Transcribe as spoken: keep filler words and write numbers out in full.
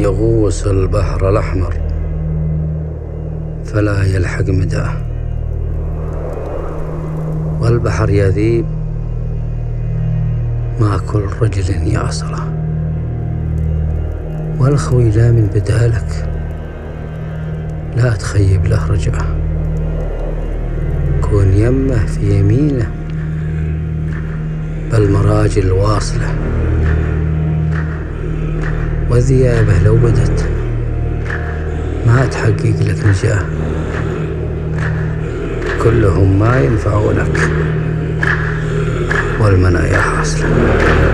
يغوص البحر الأحمر فلا يلحق مداه، والبحر يذيب ما كل رجل يعصره، والخوي لا من بدالك لا تخيب له رجعه، كون يمه في يمينه بالمراجل واصله، وذيابه لو بدت ما تحقق لك نجاه، كلهم ما ينفعونك والمنايا حاصله.